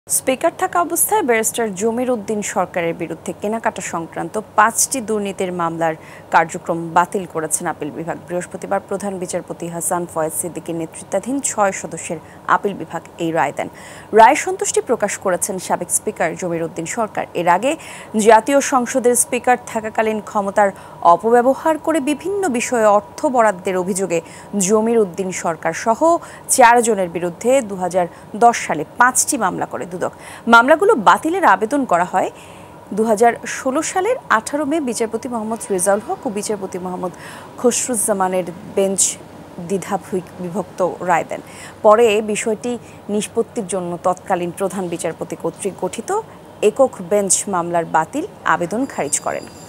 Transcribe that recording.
Speaker থাকা অবস্থায় barrister জমির উদ্দিন সরকারের বিরুদ্ধে কেনাকাটা সংক্রান্ত ৫টি দুর্নীতির মামলার কার্যক্রম বাতিল করেছেন আপিল বিভাগ। বৃহস্পতিবার প্রধান বিচারপতি হাসান ফয়েজ সিদ্দিকীর নেতৃত্বাধীন ৬ সদস্যের আপিল বিভাগ এই রায় দেন। রায় সন্তুষ্টি প্রকাশ করেছেন সাবেক স্পিকার জমির উদ্দিন সরকার। এর আগে জাতীয় সংসদের স্পিকার থাকাকালীন ক্ষমতার অপব্যবহার করে বিভিন্ন বিষয়ে অর্থ বরাদ্দের অভিযোগে জমির উদ্দিন সরকার সহ ৪ জনের বিরুদ্ধে ২০১০ সালে ৫টি মামলা করে দুদক। মামলাগুলো বাতিলের আবেদন করা হয় ২০১৬ সালের ১৮ মে বিচারপতি মোহাম্মদ রেজাউল হক ও বিচারপতি মোহাম্মদ খসরুজ্জামানের বেঞ্চ দ্বিধাবিভক্ত রায় দেন। পরে বিষয়টি নিষ্পত্তির জন্য তৎকালীন প্রধান বিচারপতি কর্তৃক গঠিত একক বেঞ্চ মামলার বাতিল আবেদন খারিজ করেন।